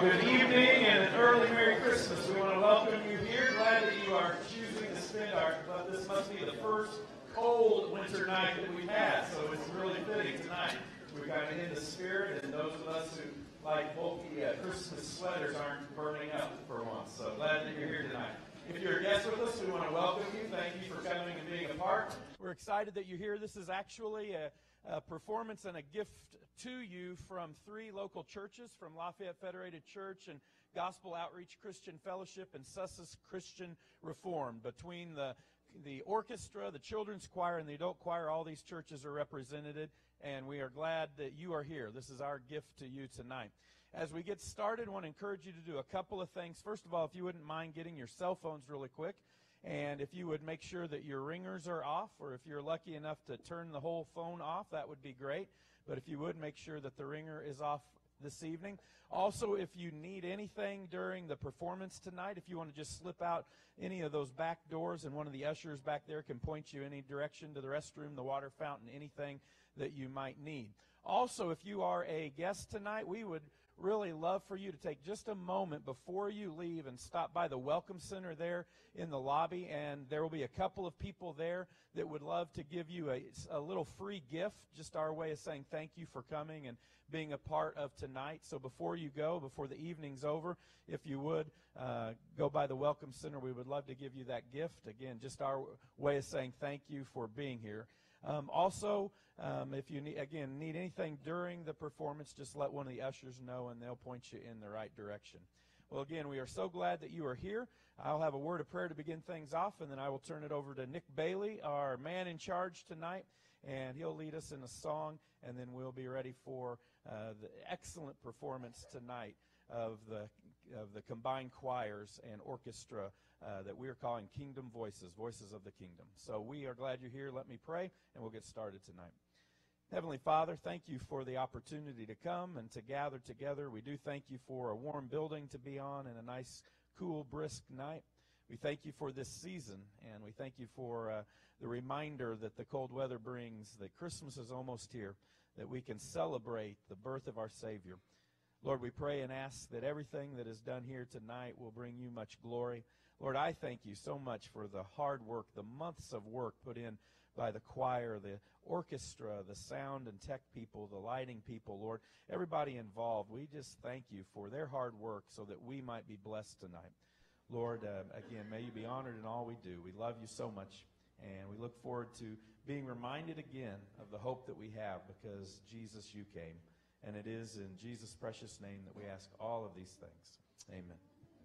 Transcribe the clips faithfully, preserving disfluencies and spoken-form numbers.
good evening and an early Merry Christmas. We want to welcome you here. Glad that you are choosing to spend our, but this must be the first cold winter night that we've had, so it's really fitting tonight. We're kind of in the spirit, and those of us who like bulky uh, Christmas sweaters aren't burning up for once. So glad that you're here tonight. If you're a guest with us, we want to welcome you. Thank you for coming and being a part. We're excited that you're here. This is actually a, a performance and a gift to you from three local churches, from Lafayette Federated Church and Gospel Outreach Christian Fellowship and Sussex Christian Reformed. Between the the orchestra, the children's choir, and the adult choir, all these churches are represented, and we are glad that you are here. This is our gift to you tonight. As we get started, I want to encourage you to do a couple of things. First of all, if you wouldn't mind getting your cell phones really quick, and if you would make sure that your ringers are off, or if you're lucky enough to turn the whole phone off, that would be great. But if you would, make sure that the ringer is off this evening. Also, if you need anything during the performance tonight, if you want to just slip out any of those back doors, and one of the ushers back there can point you any direction to the restroom, the water fountain, anything that you might need. Also, if you are a guest tonight, we would really love for you to take just a moment before you leave and stop by the Welcome Center there in the lobby, and there will be a couple of people there that would love to give you a, a little free gift, just our way of saying thank you for coming and being a part of tonight. So before you go, before the evening's over, if you would, uh, go by the Welcome Center. We would love to give you that gift. Again, just our way of saying thank you for being here. Um, also, um, if you, need, again, need anything during the performance, just let one of the ushers know, and they'll point you in the right direction. Well, again, we are so glad that you are here. I'll have a word of prayer to begin things off, and then I will turn it over to Nick Bailey, our man in charge tonight, and he'll lead us in a song, and then we'll be ready for uh, the excellent performance tonight of the of the combined choirs and orchestra uh, that we are calling Kingdom Voices, Voices of the Kingdom. So we are glad you're here. Let me pray, and we'll get started tonight. Heavenly Father, thank you for the opportunity to come and to gather together. We do thank you for a warm building to be on and a nice, cool, brisk night. We thank you for this season, and we thank you for uh, the reminder that the cold weather brings, that Christmas is almost here, that we can celebrate the birth of our Savior. Lord, we pray and ask that everything that is done here tonight will bring you much glory. Lord, I thank you so much for the hard work, the months of work put in by the choir, the orchestra, the sound and tech people, the lighting people, Lord, everybody involved. We just thank you for their hard work so that we might be blessed tonight. Lord, uh, again, may you be honored in all we do. We love you so much, and we look forward to being reminded again of the hope that we have because, Jesus, you came. And it is in Jesus' precious name that we ask all of these things. Amen.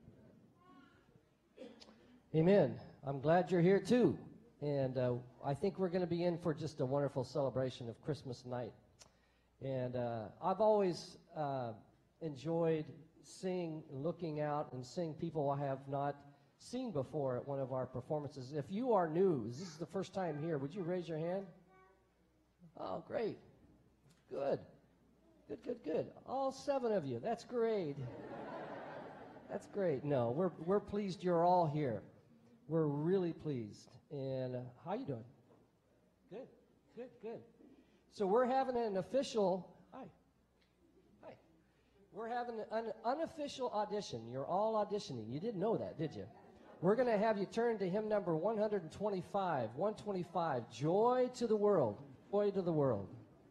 Amen. I'm glad you're here too. And uh, I think we're going to be in for just a wonderful celebration of Christmas night. And uh, I've always uh, enjoyed seeing, looking out and seeing people I have not seen before at one of our performances. If you are new, this is the first time here, would you raise your hand? Oh, great. Good. Good, good, good. All seven of you. That's great. That's great. No, we're we're pleased you're all here. We're really pleased. And uh, how you doing? Good, good, good. So we're having an official. Hi, hi. We're having an unofficial audition. You're all auditioning. You didn't know that, did you? We're going to have you turn to hymn number one twenty-five. one twenty-five. Joy to the world. Joy to the world.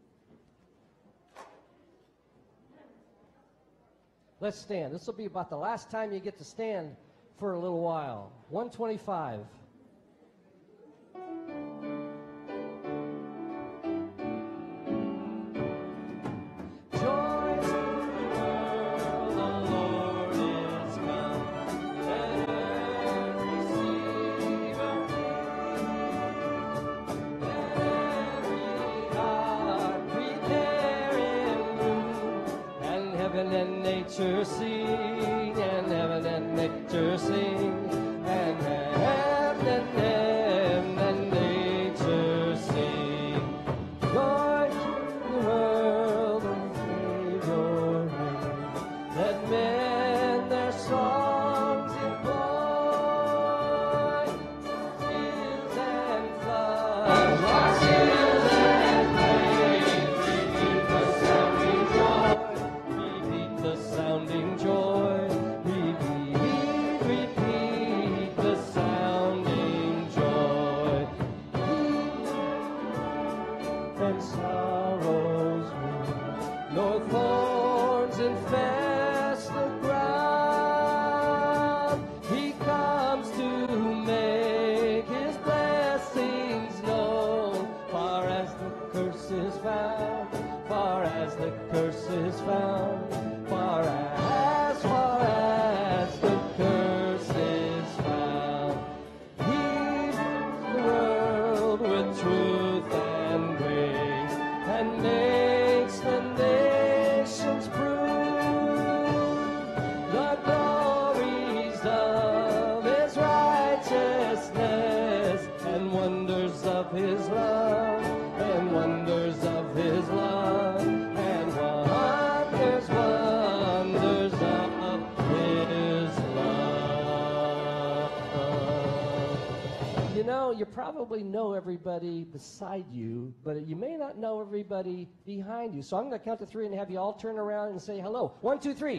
Let's stand. This will be about the last time you get to stand for a little while. one twenty-five. Nature sing, and heaven and nature sing, and heaven and heaven and nature sing. Joy to the world and Savior reign. Let men their songs employ. Hills and floods, watch hills and plains, repeat the sounding joy. Repeat the sounding joy. filled with truth and grace, and makes the nations prove the glories of his righteousness, and wonders of his love, and wonders of his love, and wonders, wonders of his love. You know, you probably know everybody beside you, but you may not know everybody behind you. So I'm going to count to three and have you all turn around and say hello. One, two, three.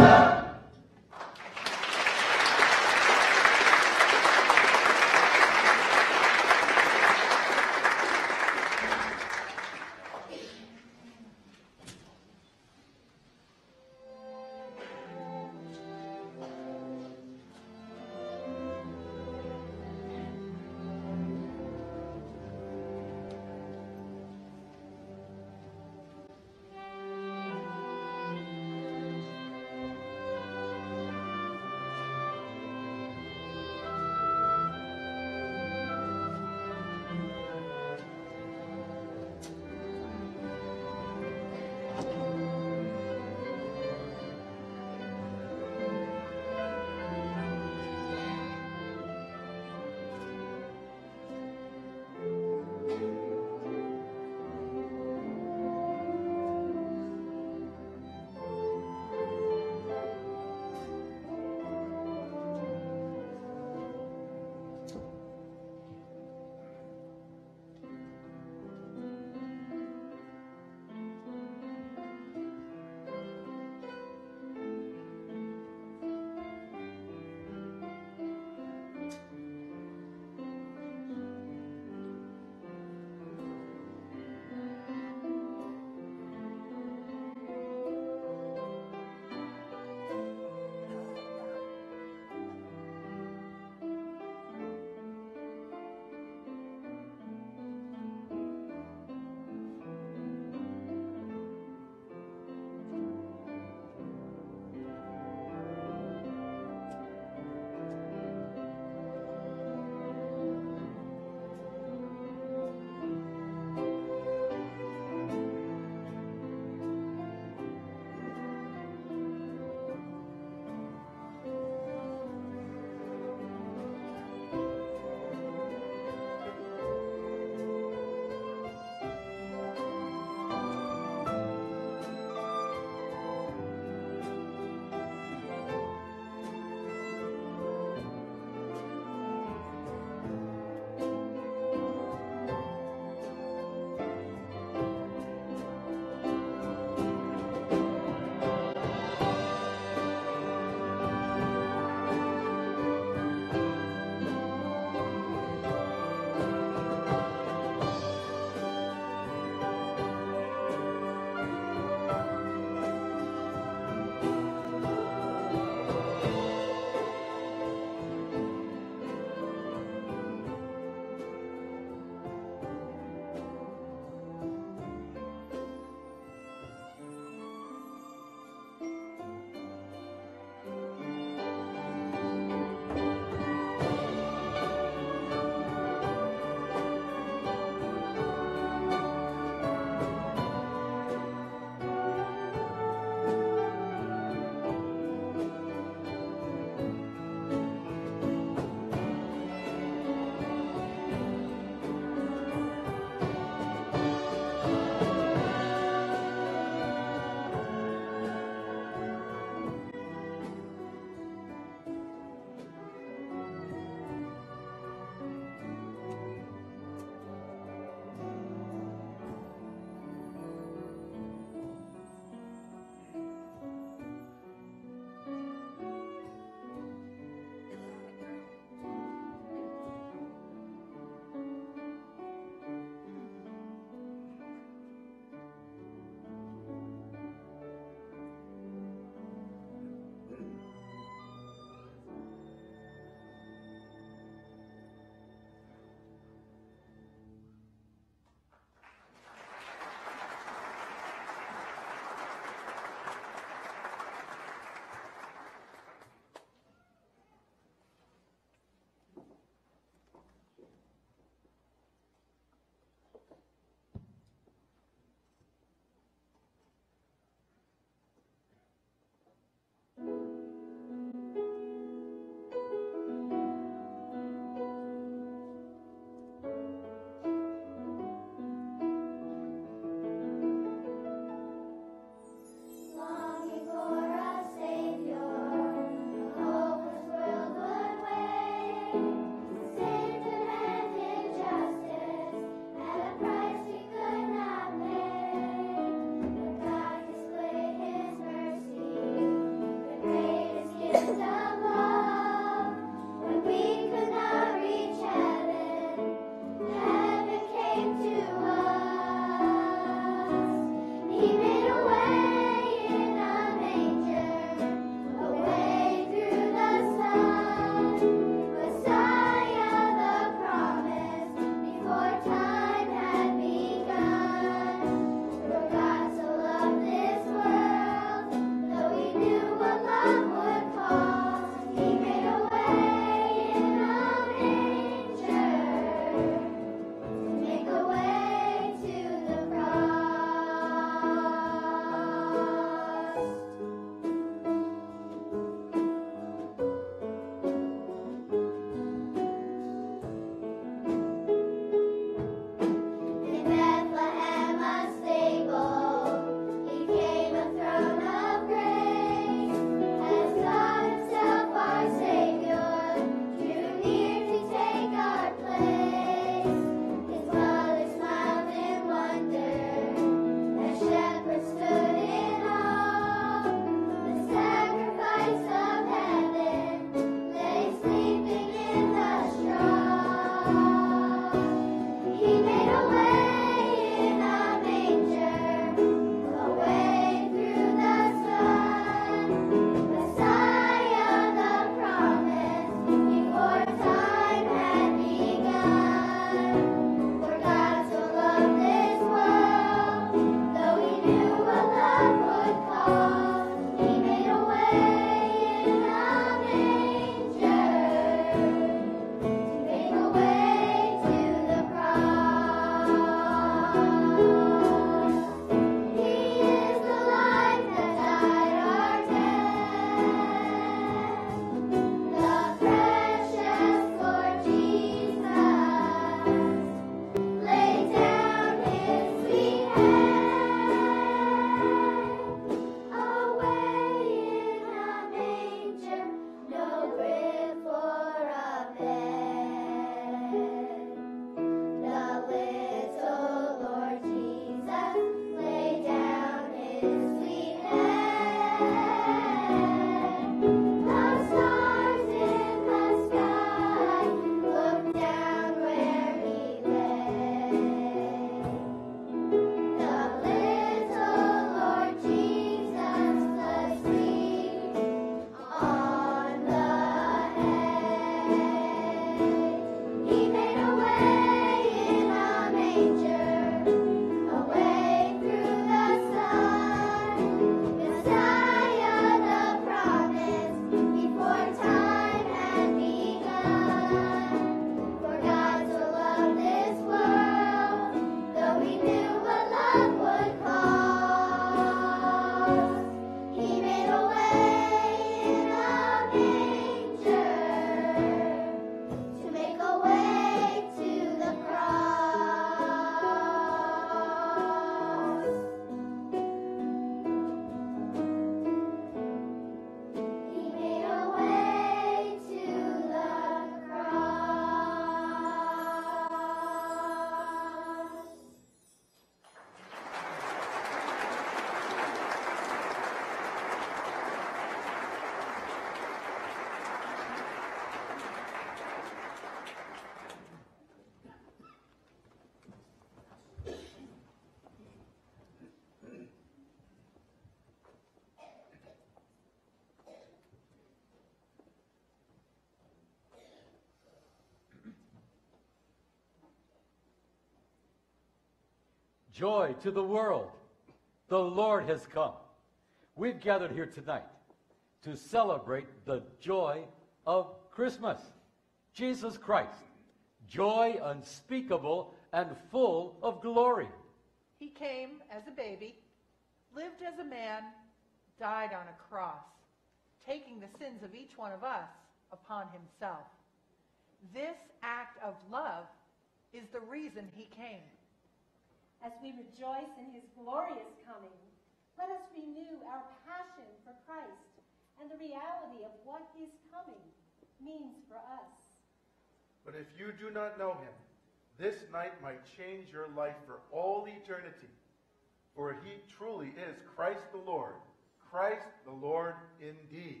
Joy to the world. The Lord has come. We've gathered here tonight to celebrate the joy of Christmas. Jesus Christ, joy unspeakable and full of glory. He came as a baby, lived as a man, died on a cross, taking the sins of each one of us upon himself. This act of love is the reason he came. As we rejoice in his glorious coming, let us renew our passion for Christ and the reality of what his coming means for us. But if you do not know him, this night might change your life for all eternity. For he truly is Christ the Lord, Christ the Lord indeed.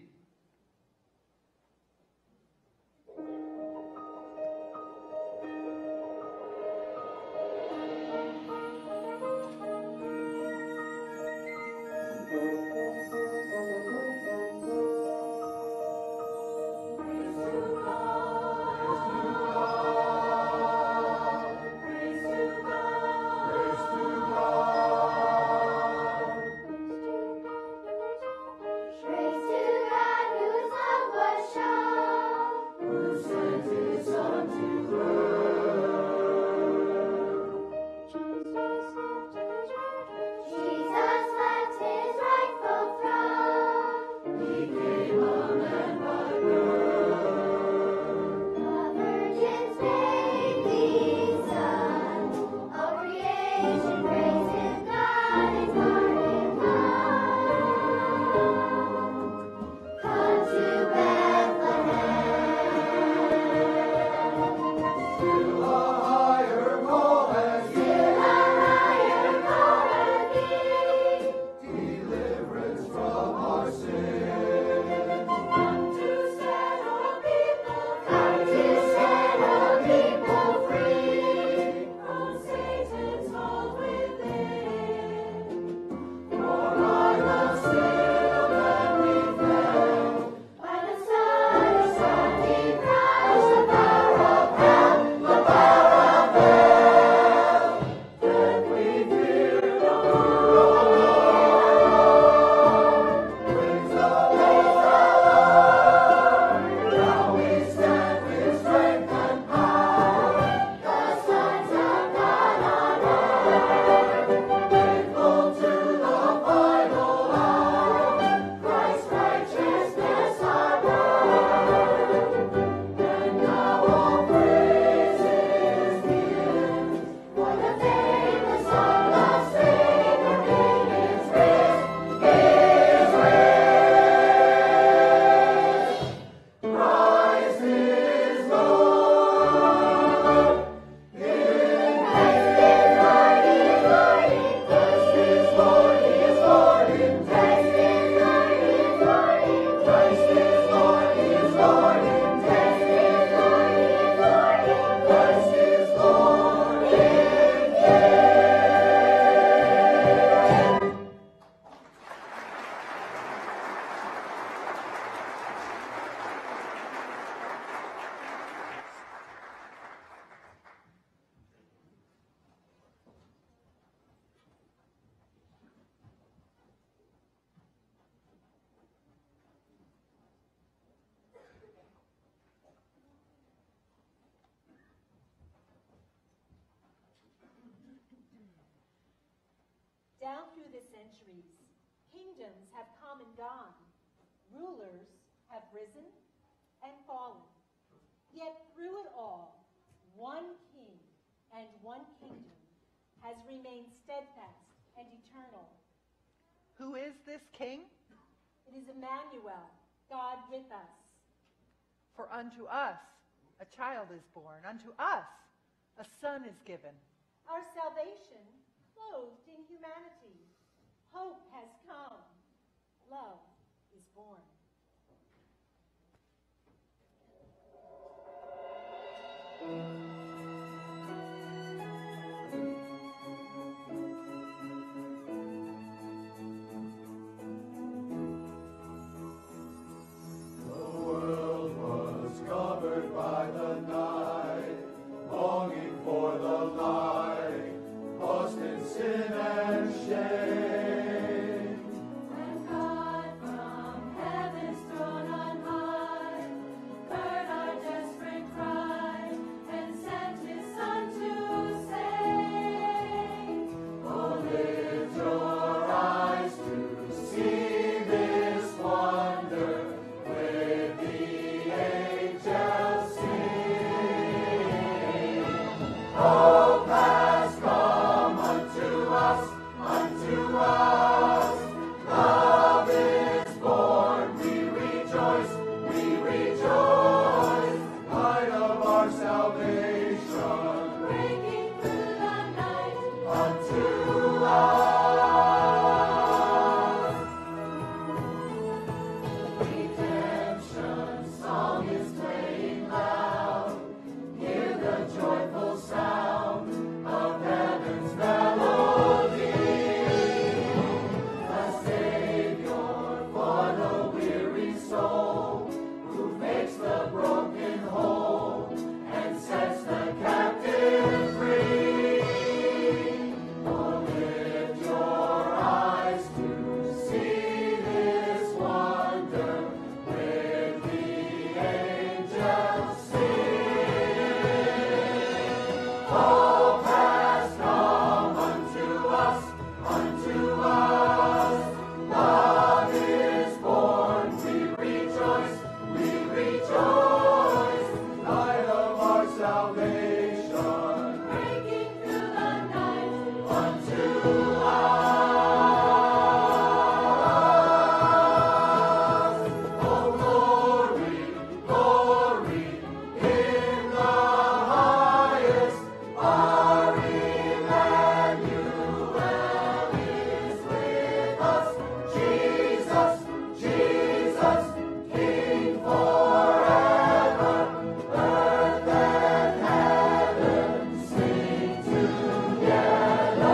Down through the centuries, kingdoms have come and gone. Rulers have risen and fallen. Yet through it all, one king and one kingdom has remained steadfast and eternal. Who is this king? It is Emmanuel, God with us. For unto us a child is born, unto us a son is given. Our salvation clothed in humanity. Hope has come. Love is born. The world was covered by the night, longing for the light, lost in sin. shame. When God from heaven's throne on high heard our desperate cry and sent his Son to save. Oh, lift your eyes to see this wonder with the angels sing. Hope has come unto us, unto us. Love is born, we rejoice, we rejoice. Light of our salvation Breaking through the night, unto us. Redemption song is playing loud. Hear the joyful sound of heaven's melody. A Savior for the weary soul, who makes the broken whole and sets the captive free. Oh, lift your eyes to see this wonder with the angels sing. Hope has come unto us, unto us. Love is born, we rejoice, we rejoice. Light of our salvation breaking through the night, unto us. Oh, glory, glory in the highest. Our Emmanuel is with us. Jesus, Jesus, King forever. Earth and heaven sing together.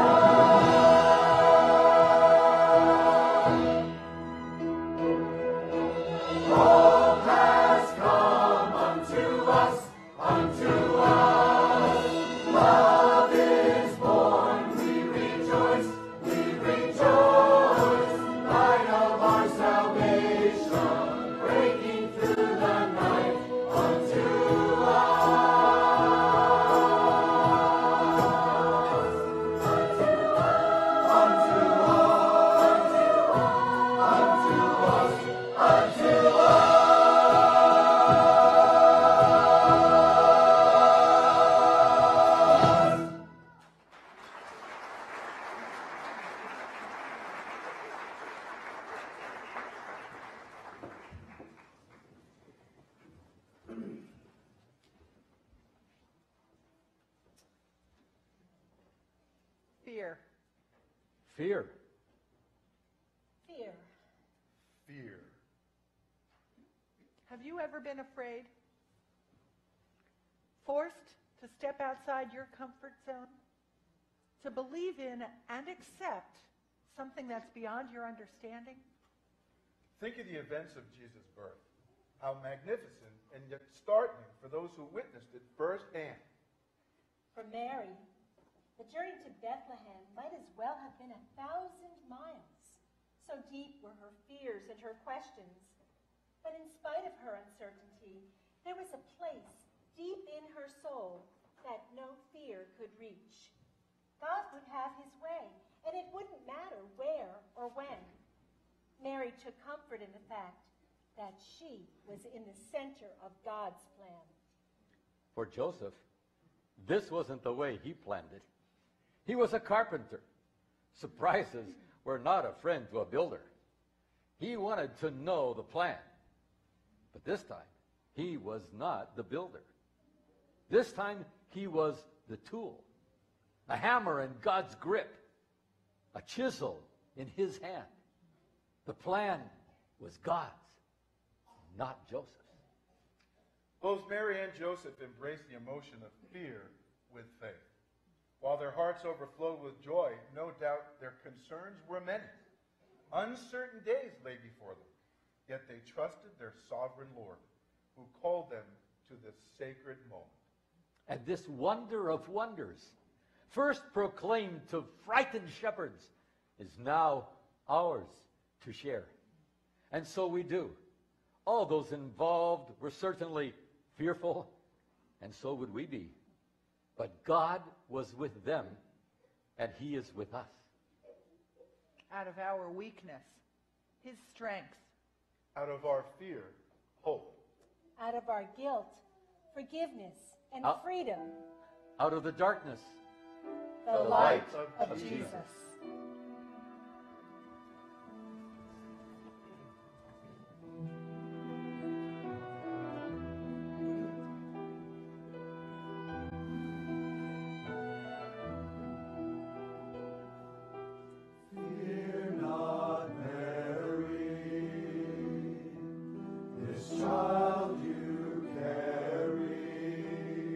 Hope has come unto us, unto us. Love is born, we rejoice, we rejoice. Light of our salvation, breaking through the night unto us. Unto us, unto us, unto us. Fear. Fear. fear. Fear. Have you ever been afraid? Forced to step outside your comfort zone? To believe in and accept something that's beyond your understanding? Think of the events of Jesus' birth. How magnificent and yet startling for those who witnessed it firsthand. For Mary, the journey to Bethlehem might as well have been a thousand miles. So deep were her fears and her questions. But in spite of her uncertainty, there was a place deep in her soul that no fear could reach. God would have his way, and it wouldn't matter where or when. Mary took comfort in the fact that she was in the center of God's plan. For Joseph, this wasn't the way he planned it. He was a carpenter. Surprises were not a friend to a builder. He wanted to know the plan. But this time, he was not the builder. This time, he was the tool. A hammer in God's grip. A chisel in his hand. The plan was God's, not Joseph's. Both Mary and Joseph embraced the emotion of fear with faith. While their hearts overflowed with joy, no doubt their concerns were many. Uncertain days lay before them, yet they trusted their sovereign Lord, who called them to this sacred moment. And this wonder of wonders, first proclaimed to frightened shepherds, is now ours to share. And so we do. All those involved were certainly fearful, and so would we be. But God was with them, and he is with us. Out of our weakness, his strength. Out of our fear, hope. Out of our guilt, forgiveness and Out- freedom, Out of the darkness, the, The light, light of, of Jesus. Jesus. Fear not, Mary, this child you carry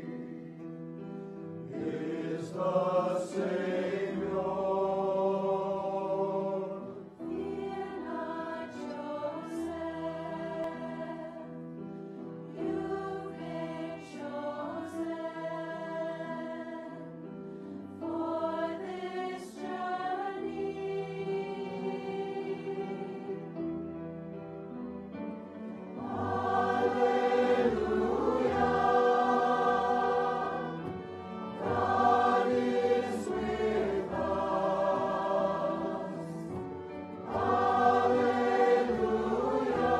is the Savior. Fear not, Joseph, you've been chosen for this journey. God is with us. Hallelujah.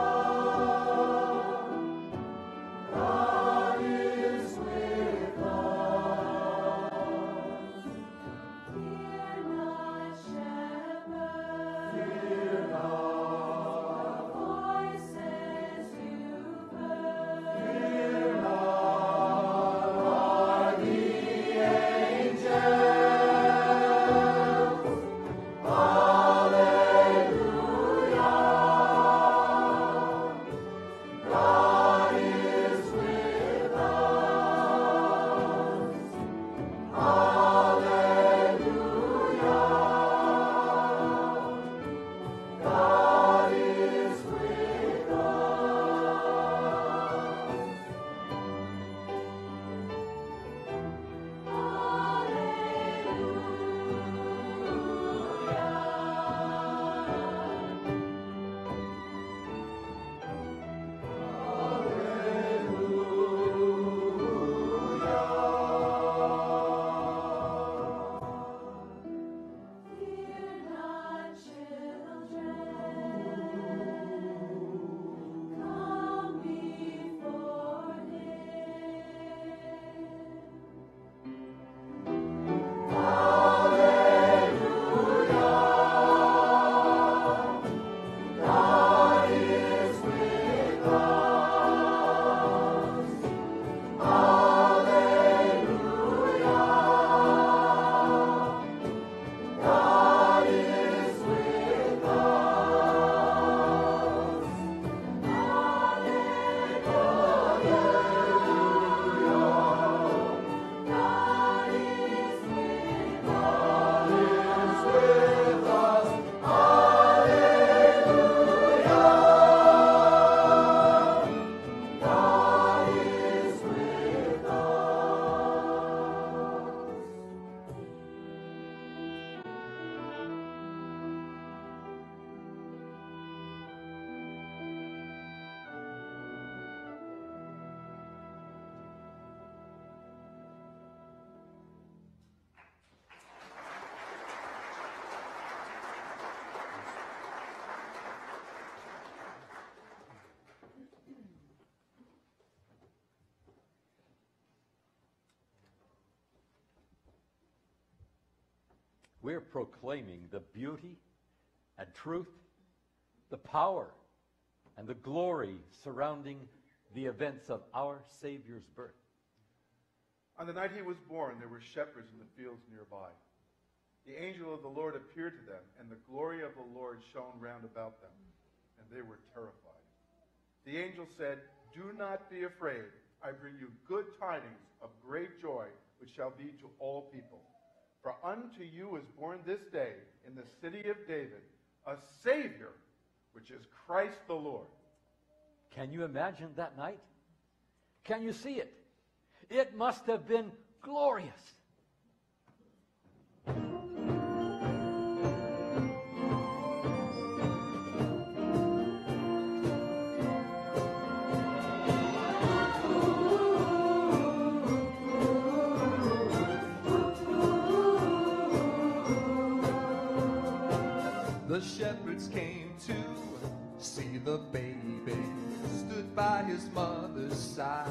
God is with us. Fear not, shepherd, Fear not. voices you've heard. Fear not. Are the angels. Hallelujah. God is with us. Hallelujah. God is with Fear not, children, come before him. God is with us. Hallelujah. God is with us. God is with God is with us. Hallelujah. God is with us. we're proclaiming the beauty and truth, the power and the glory surrounding the events of our Savior's birth. On the night he was born, there were shepherds in the fields nearby. The angel of the Lord appeared to them, and the glory of the Lord shone round about them, and they were terrified. The angel said, "Do not be afraid. I bring you good tidings of great joy, which shall be to all people. For unto you is born this day in the city of David a Savior, which is Christ the Lord." Can you imagine that night? Can you see it? It must have been glorious. The shepherds came to see the baby, stood by his mother's side.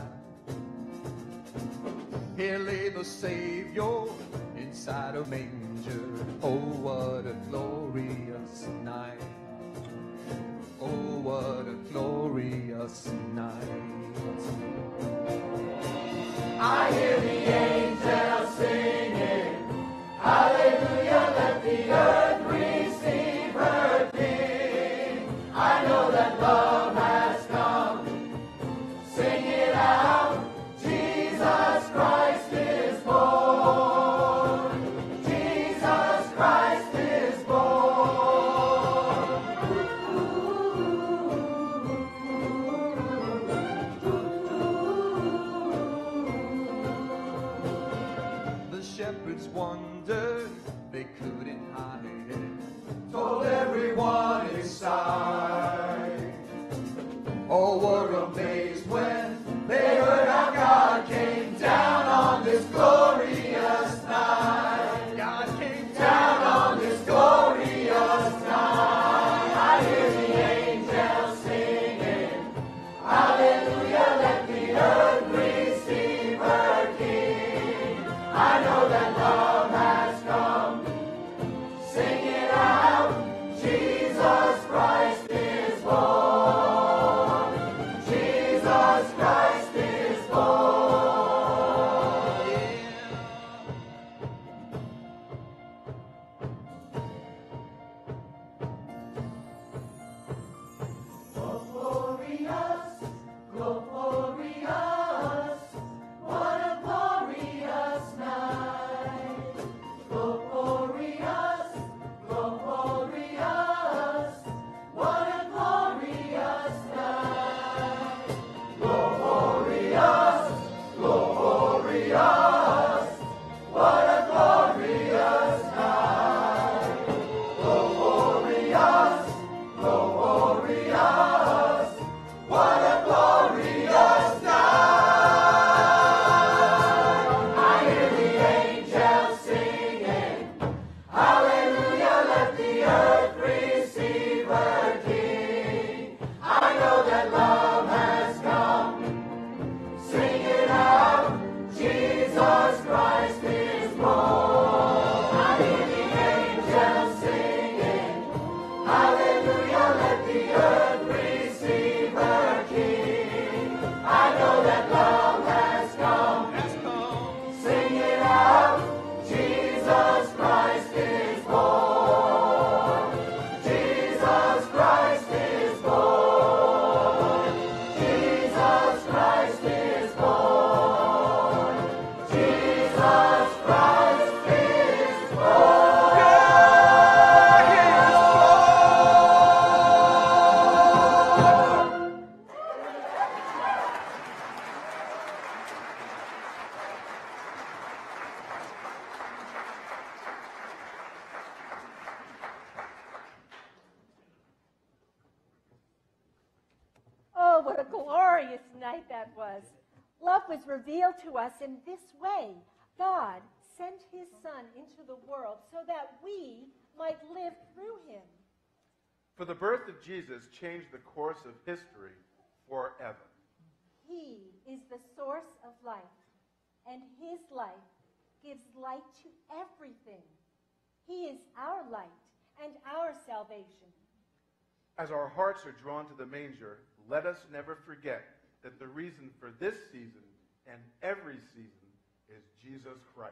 Here lay the Savior inside a manger. Oh, what a glorious night. Oh, what a glorious night. I hear the angels singing, hallelujah, let the earth receive her King. I know that love has come, sing it out, Jesus Christ is born, Jesus Christ is born. The shepherds wondered, they couldn't hide it, Told everyone inside. all were Were amazed when they heard how God came down on this glorious night. God came Down on this glorious night. I hear the angels singing, hallelujah, let the earth receive her King. I know that love has come, sing it out, Jesus Christ is born, Jesus Christ is born. Glorious, glorious, what a glorious night. Glorious, glorious, what a glorious night. Glorious, glorious, what a glorious night. Glorious, glorious, what a glorious night. I hear the angels singing, hallelujah, let the earth receive her King. I know that love has come, sing it out, Jesus Christ is born. I hear the angels singing, hallelujah, let the earth receive her King. I know that love has come, sing it out, Jesus Christ is born. Jesus Christ is born. Jesus Christ is born. Jesus Christ is born. Oh, what a glorious night that was. Love was revealed to us in this way. God sent his Son into the world so that we might live through him. For the birth of Jesus changed the course of history forever. He is the source of life, and his life gives light to everything. He is our light and our salvation. As our hearts are drawn to the manger, let us never forget that the reason for this season and every season is Jesus Christ.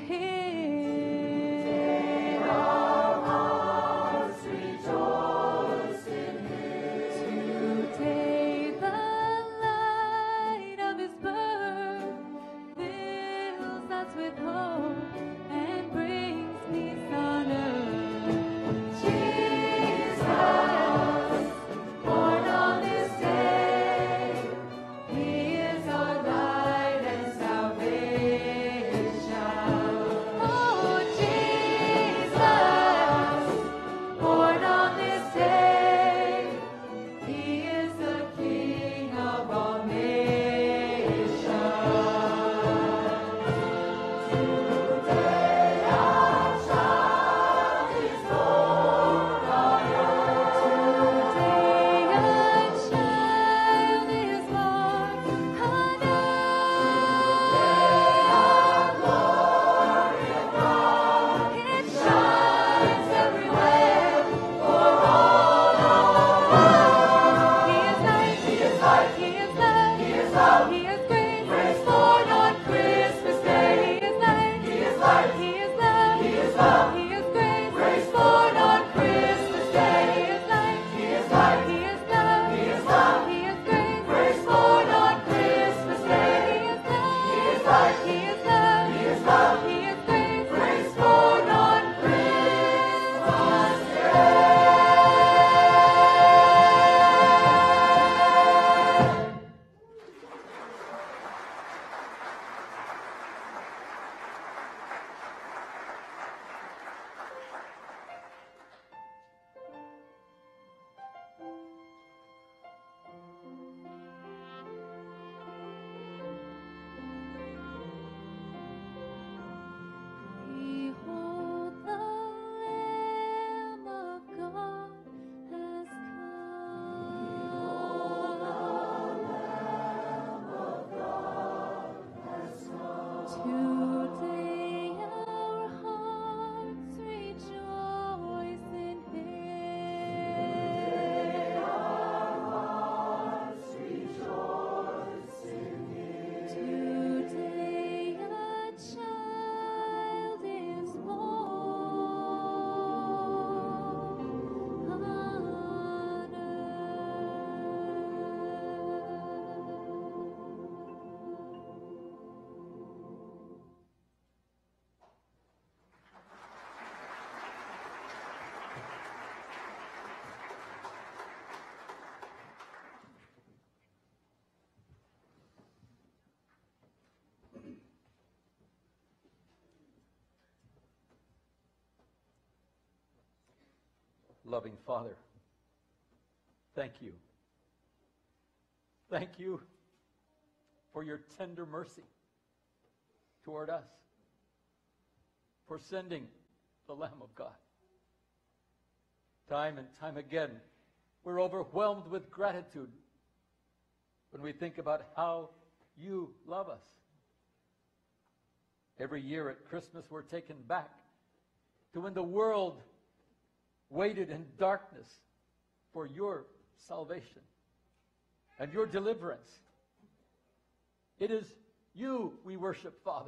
Loving Father, thank you. Thank you for your tender mercy toward us, for sending the Lamb of God. Time and time again, we're overwhelmed with gratitude when we think about how you love us. Every year at Christmas, we're taken back to when the world waited in darkness for your salvation and your deliverance. It is you we worship, Father.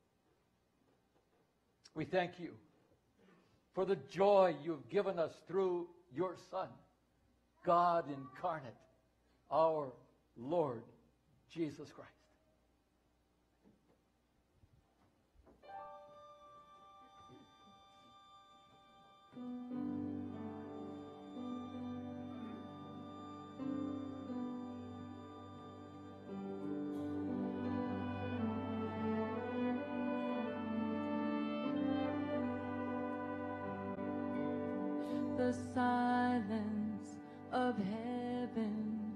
We thank you for the joy you've given us through your Son, God incarnate, our Lord Jesus Christ. The silence of heaven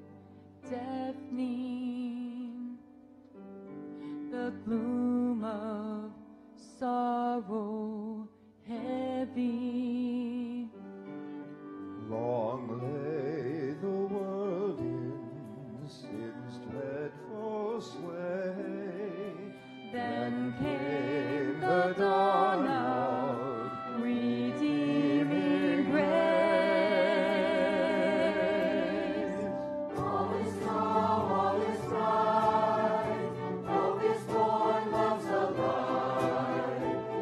deafening, the gloom of sorrow heavy. Long lay the world in sin's dreadful sway. Then came the dawn of redeeming grace. All is calm, all is bright, hope is born, love's alive.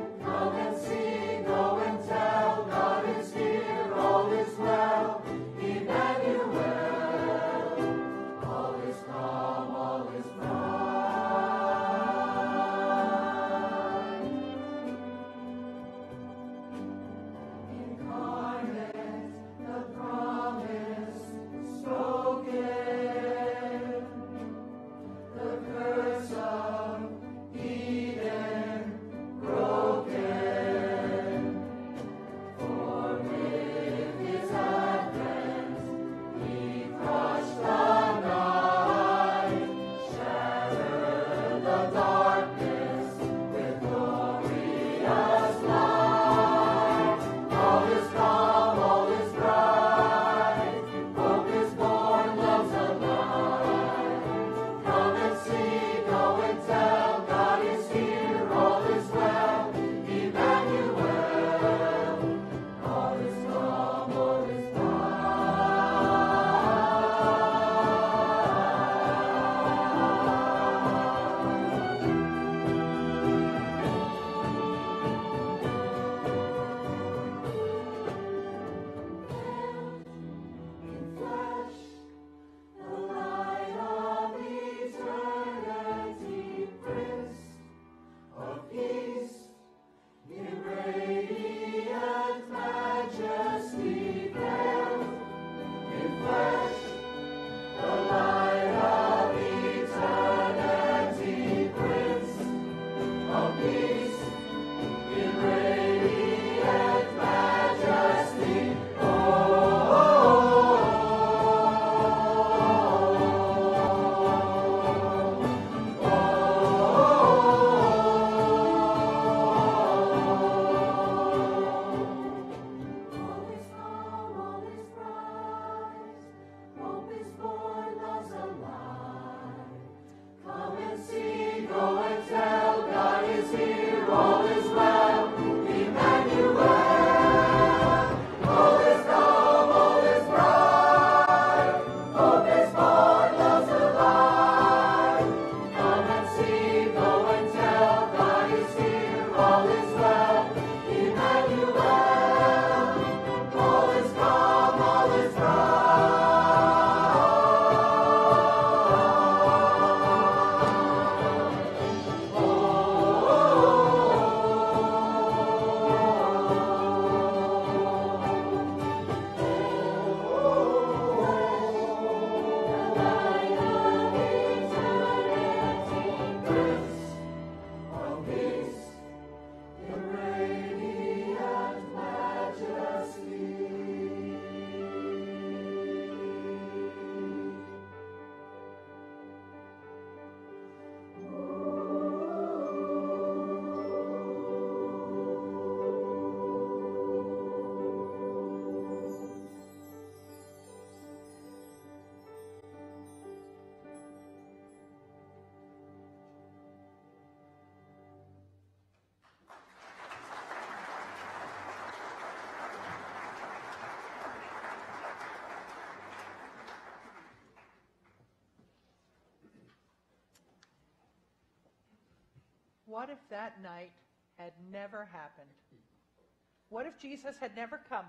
What if that night had never happened? What if Jesus had never come?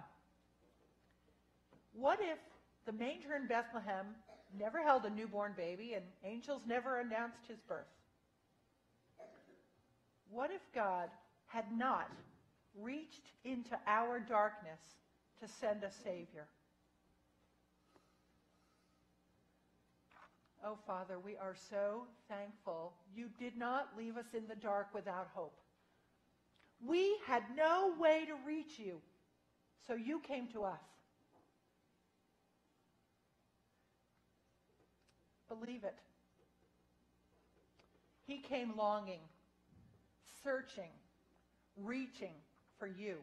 What if the manger in Bethlehem never held a newborn baby and angels never announced his birth? What if God had not reached into our darkness to send a Savior? Oh, Father, we are so thankful you did not leave us in the dark without hope. We had no way to reach you, so you came to us. Believe it. He came longing, searching, reaching for you.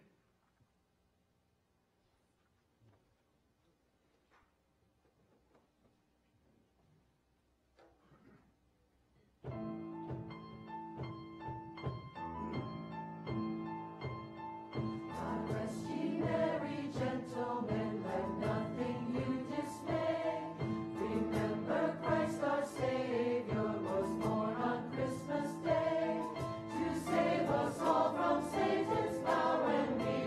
Savior was born on Christmas Day to save us all from Satan's power and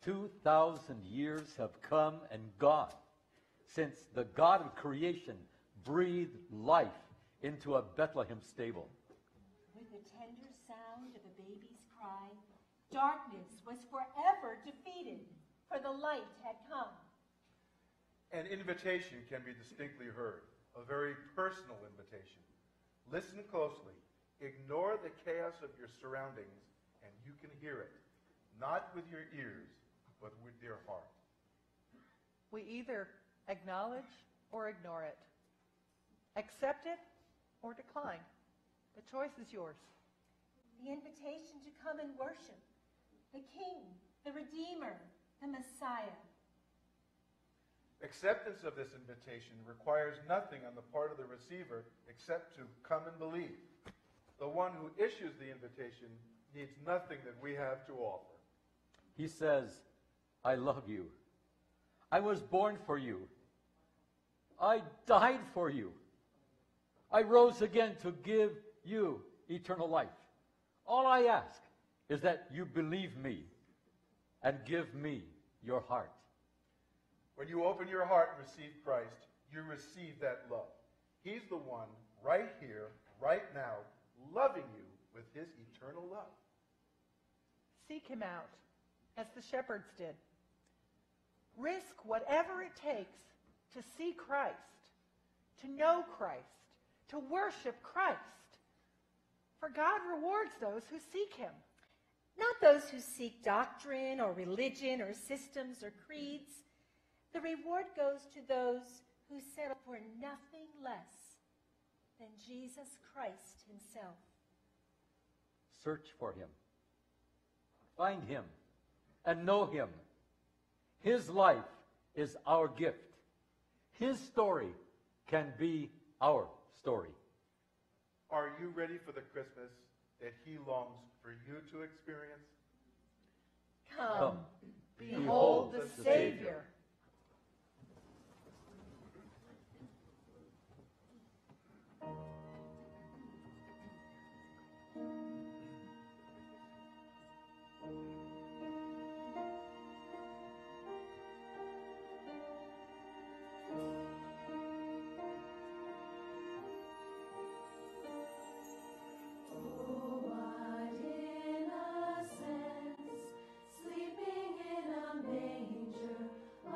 Two thousand years have come and gone since the God of creation breathed life into a Bethlehem stable. With the tender sound of a baby's cry, darkness was forever defeated, for the light had come. An invitation can be distinctly heard, a very personal invitation. Listen closely. Ignore the chaos of your surroundings, and you can hear it, not with your ears, but with your heart. We either acknowledge or ignore it, accept it or decline. The choice is yours. The invitation to come and worship the King, the Redeemer, the Messiah. Acceptance of this invitation requires nothing on the part of the receiver except to come and believe. The one who issues the invitation needs nothing that we have to offer. He says, I love you. I was born for you. I died for you. I rose again to give you eternal life. All I ask is that you believe me and give me your heart. When you open your heart and receive Christ, you receive that love. He's the one right here, right now, loving you with his eternal love. Seek him out, as the shepherds did. Risk whatever it takes to see Christ, to know Christ, to worship Christ. For God rewards those who seek him. Not those who seek doctrine or religion or systems or creeds. The reward goes to those who settle for nothing less than Jesus Christ himself. Search for him. Find him and know him. His life is our gift. His story can be our story. Are you ready for the Christmas that he longs for you to experience? Come, Come. behold the Savior. Sleeping in a manger.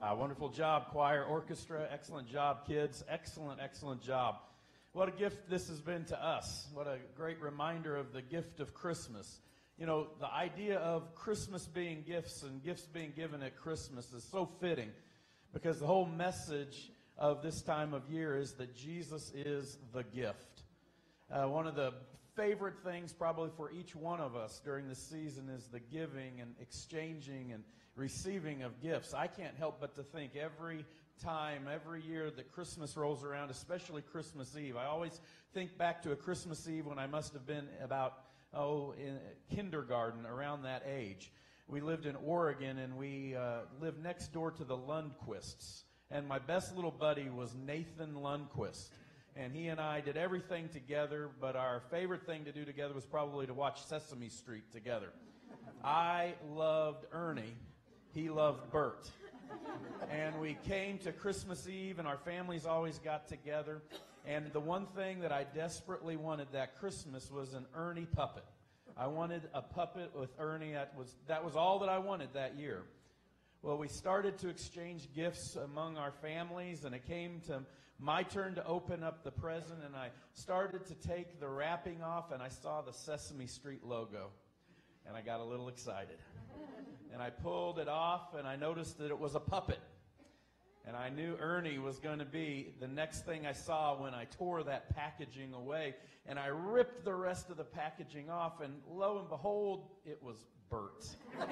Wow, wonderful job, choir, orchestra. Excellent job, kids. Excellent, excellent job. What a gift this has been to us. What a great reminder of the gift of Christmas. You know, the idea of Christmas being gifts and gifts being given at Christmas is so fitting because the whole message of this time of year is that Jesus is the gift. Uh, one of the favorite things probably for each one of us during this season is the giving and exchanging and receiving of gifts. I can't help but to think every time, every year that Christmas rolls around, especially Christmas Eve, I always think back to a Christmas Eve when I must have been about, oh, in kindergarten, around that age. We lived in Oregon, and we uh, lived next door to the Lundquists. And my best little buddy was Nathan Lundquist. And he and I did everything together, but our favorite thing to do together was probably to watch Sesame Street together. I loved Ernie. He loved Bert. And we came to Christmas Eve, and our families always got together. And the one thing that I desperately wanted that Christmas was an Ernie puppet. I wanted a puppet with Ernie. That was, that was all that I wanted that year. Well, we started to exchange gifts among our families, and it came to my turn to open up the present, and I started to take the wrapping off, and I saw the Sesame Street logo, and I got a little excited. And I pulled it off, and I noticed that it was a puppet. And I knew Ernie was going to be the next thing I saw when I tore that packaging away. And I ripped the rest of the packaging off, and lo and behold, it was Bert.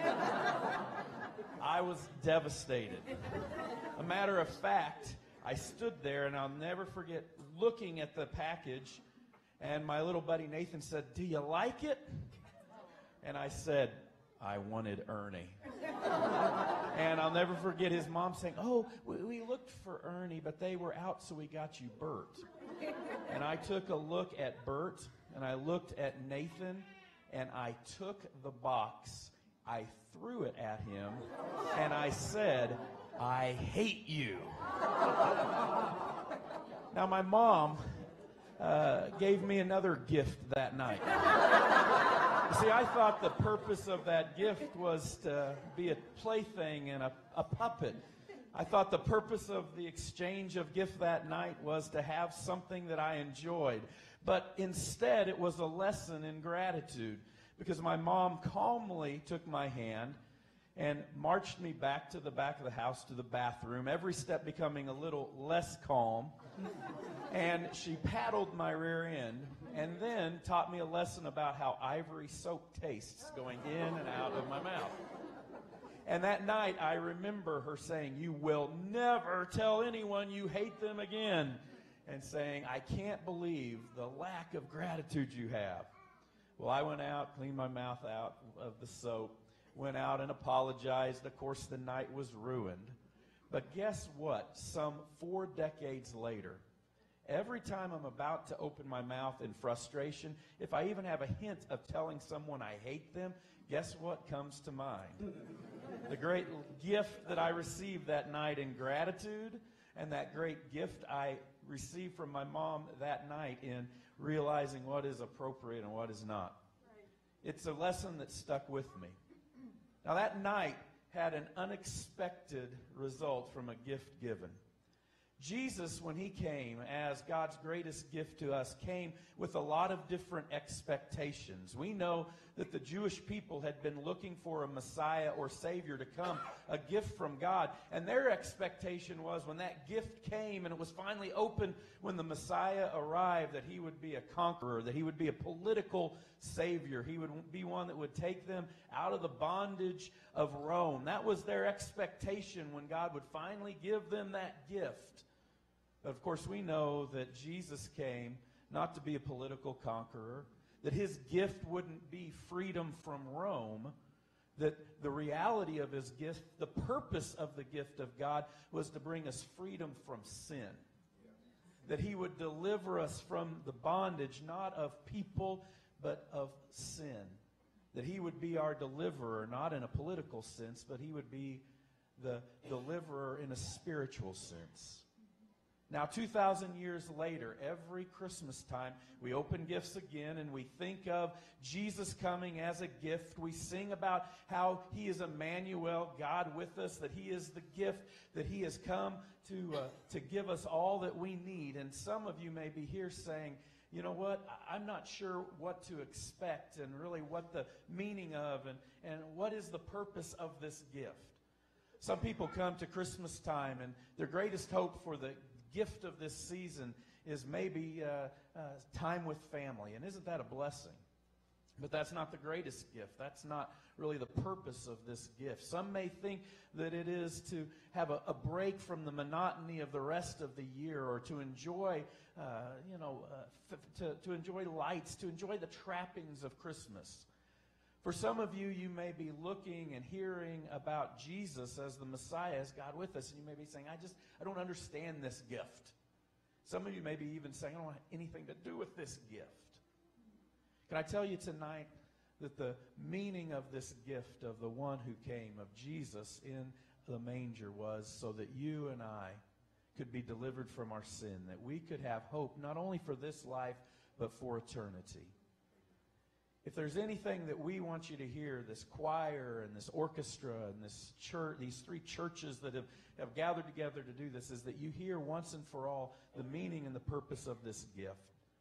I was devastated. A matter of fact, I stood there, and I'll never forget looking at the package, and my little buddy Nathan said, "Do you like it?" And I said, "I wanted Ernie." And I'll never forget his mom saying, "Oh, we, we looked for Ernie, but they were out, so we got you Bert." And I took a look at Bert, and I looked at Nathan, and I took the box, I threw it at him, and I said, "I hate you." Now, my mom uh, gave me another gift that night. You see, I thought the purpose of that gift was to be a plaything and a, a puppet. I thought the purpose of the exchange of gift that night was to have something that I enjoyed. But instead, it was a lesson in gratitude, because my mom calmly took my hand and marched me back to the back of the house to the bathroom, every step becoming a little less calm. And she paddled my rear end and then taught me a lesson about how ivory soap tastes going in and out of my mouth. And that night, I remember her saying, "You will never tell anyone you hate them again," and saying, "I can't believe the lack of gratitude you have." Well, I went out, cleaned my mouth out of the soap, went out and apologized. Of course, the night was ruined. But guess what? Some four decades later, every time I'm about to open my mouth in frustration, if I even have a hint of telling someone I hate them, guess what comes to mind? The great gift that I received that night in gratitude, and that great gift I received from my mom that night in realizing what is appropriate and what is not. It's a lesson that stuck with me. Now, that night had an unexpected result from a gift given. Jesus, when he came as God's greatest gift to us, came with a lot of different expectations. We know that the Jewish people had been looking for a Messiah or Savior to come, a gift from God. And their expectation was when that gift came and it was finally opened when the Messiah arrived, that he would be a conqueror, that he would be a political Savior. He would be one that would take them out of the bondage of Rome. That was their expectation when God would finally give them that gift. But of course, we know that Jesus came not to be a political conqueror, that his gift wouldn't be freedom from Rome, that the reality of his gift, the purpose of the gift of God, was to bring us freedom from sin. That he would deliver us from the bondage, not of people, but of sin. That he would be our deliverer, not in a political sense, but he would be the deliverer in a spiritual sense. Now, two thousand years later, every Christmas time, we open gifts again and we think of Jesus coming as a gift. We sing about how he is Emmanuel, God with us, that he is the gift, that he has come to, uh, to give us all that we need. And some of you may be here saying, you know what, I- I'm not sure what to expect and really what the meaning of and, and what is the purpose of this gift. Some people come to Christmas time and their greatest hope for the gift of this season is maybe uh, uh, time with family. And isn't that a blessing? But that's not the greatest gift. That's not really the purpose of this gift. Some may think that it is to have a, a break from the monotony of the rest of the year, or to enjoy, uh, you know, uh, f- to, to enjoy lights, to enjoy the trappings of Christmas. For some of you, you may be looking and hearing about Jesus as the Messiah, as God with us, and you may be saying, I just, I don't understand this gift. Some of you may be even saying, I don't want anything to do with this gift. Can I tell you tonight that the meaning of this gift of the one who came, of Jesus in the manger, was so that you and I could be delivered from our sin, that we could have hope not only for this life, but for eternity. If there's anything that we want you to hear, this choir and this orchestra and this church, these three churches that have, have gathered together to do this, is that you hear once and for all the meaning and the purpose of this gift.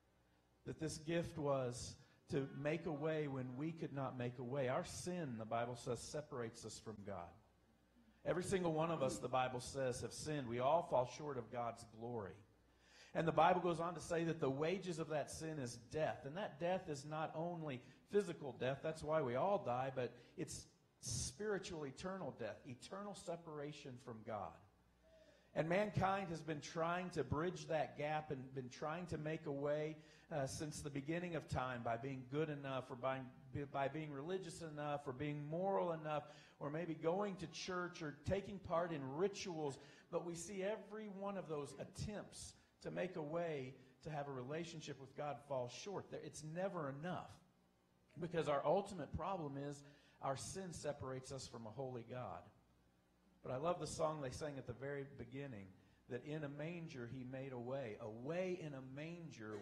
That this gift was to make a way when we could not make a way. Our sin, the Bible says, separates us from God. Every single one of us, the Bible says, have sinned. We all fall short of God's glory. And the Bible goes on to say that the wages of that sin is death. And that death is not only physical death, that's why we all die, but it's spiritual, eternal death, eternal separation from God. And mankind has been trying to bridge that gap and been trying to make a way uh, since the beginning of time by being good enough, or by, by being religious enough, or being moral enough, or maybe going to church or taking part in rituals. But we see every one of those attempts to make a way to have a relationship with God fall short. It's never enough, because our ultimate problem is our sin separates us from a holy God. But I love the song they sang at the very beginning, that in a manger he made a way. A way in a manger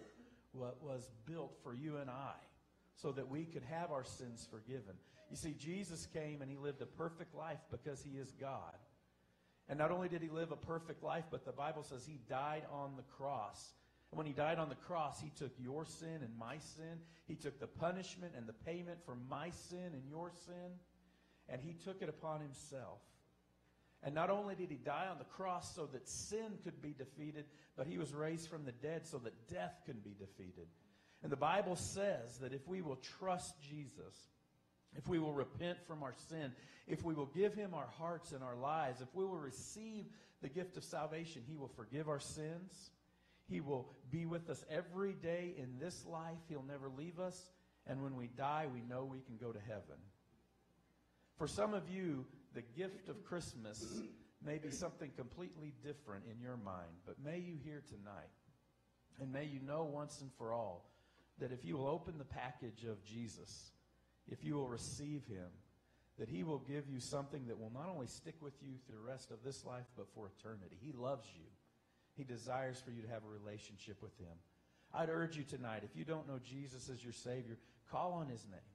was built for you and I, so that we could have our sins forgiven. You see, Jesus came and he lived a perfect life because he is God. And not only did he live a perfect life, but the Bible says he died on the cross. And when he died on the cross, he took your sin and my sin. He took the punishment and the payment for my sin and your sin, and he took it upon himself. And not only did he die on the cross so that sin could be defeated, but he was raised from the dead so that death can be defeated. And the Bible says that if we will trust Jesus, if we will repent from our sin, if we will give him our hearts and our lives, if we will receive the gift of salvation, he will forgive our sins. He will be with us every day in this life. He'll never leave us. And when we die, we know we can go to heaven. For some of you, the gift of Christmas may be something completely different in your mind. But may you hear tonight, and may you know once and for all, that if you will open the package of Jesus, if you will receive him, that he will give you something that will not only stick with you through the rest of this life, but for eternity. He loves you. He desires for you to have a relationship with him. I'd urge you tonight, if you don't know Jesus as your Savior, call on his name.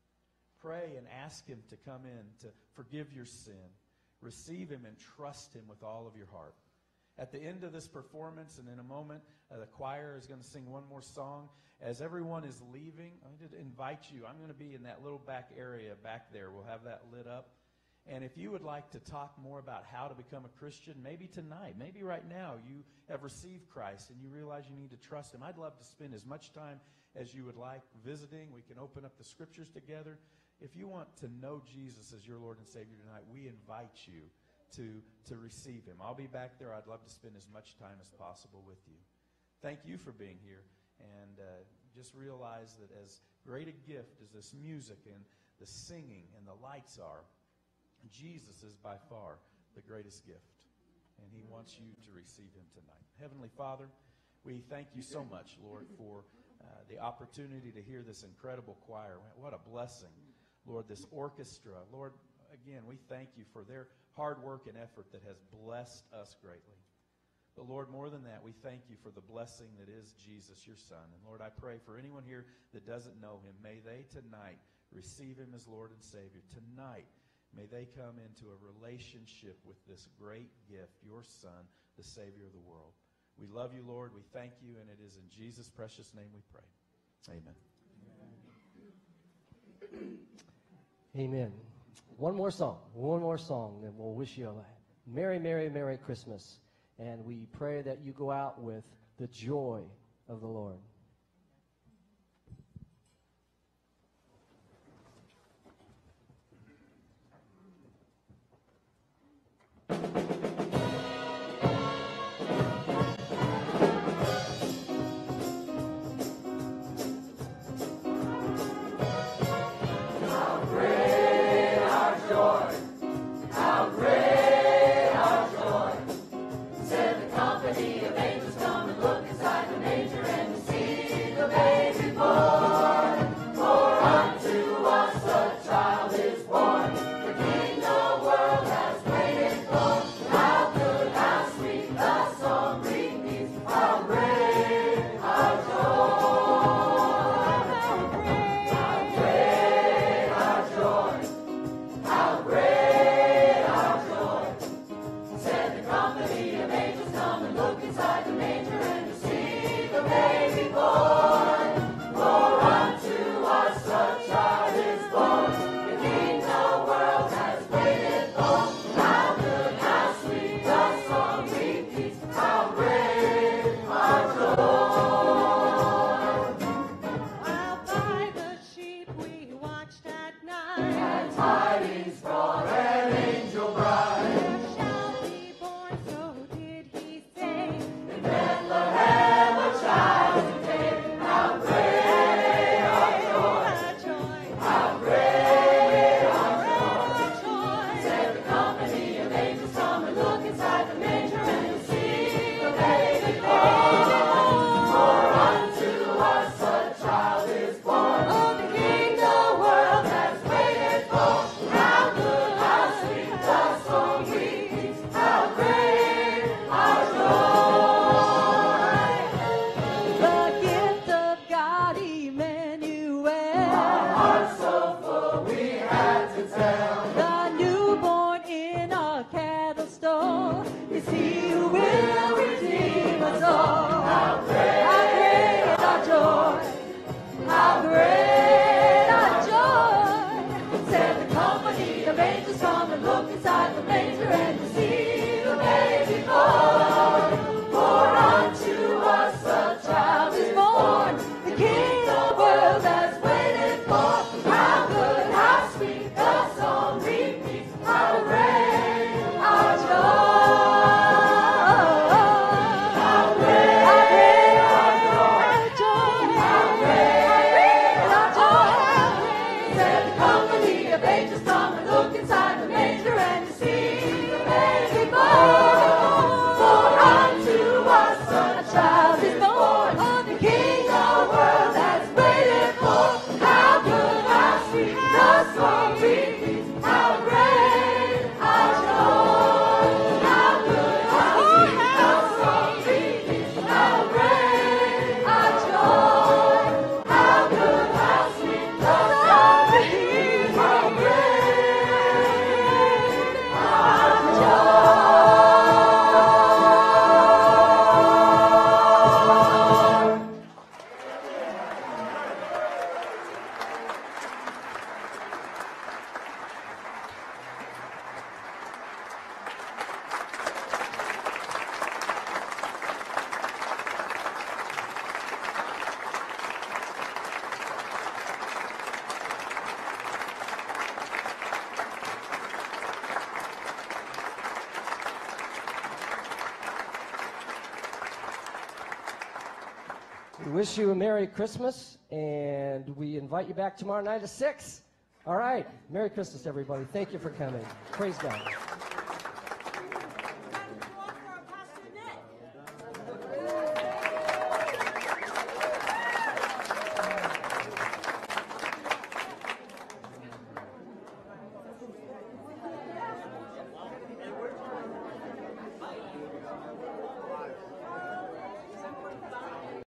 Pray and ask him to come in to forgive your sin. Receive him and trust him with all of your heart. At the end of this performance, and in a moment, uh, the choir is going to sing one more song. As everyone is leaving, I'm going to invite you. I'm going to be in that little back area back there. We'll have that lit up. And if you would like to talk more about how to become a Christian, maybe tonight, maybe right now, you have received Christ and you realize you need to trust him. I'd love to spend as much time as you would like visiting. We can open up the scriptures together. If you want to know Jesus as your Lord and Savior tonight, we invite you to, to receive him. I'll be back there. I'd love to spend as much time as possible with you. Thank you for being here. And uh, just realize that as great a gift as this music and the singing and the lights are, Jesus is by far the greatest gift. And he wants you to receive him tonight. Heavenly Father, we thank you so much, Lord, for uh, the opportunity to hear this incredible choir. What a blessing. Lord, this orchestra. Lord, again, we thank you for their hard work and effort that has blessed us greatly. But Lord, more than that, we thank you for the blessing that is Jesus, your Son. And Lord, I pray for anyone here that doesn't know him, may they tonight receive him as Lord and Savior. Tonight, may they come into a relationship with this great gift, your Son, the Savior of the world. We love you, Lord. We thank you, and it is in Jesus' precious name we pray. Amen. Amen. One more song. One more song, and we'll wish you a Merry, Merry, Merry Christmas. And we pray that you go out with the joy of the Lord. We wish you a Merry Christmas, and we invite you back tomorrow night at six. All right. Merry Christmas, everybody. Thank you for coming. Praise God.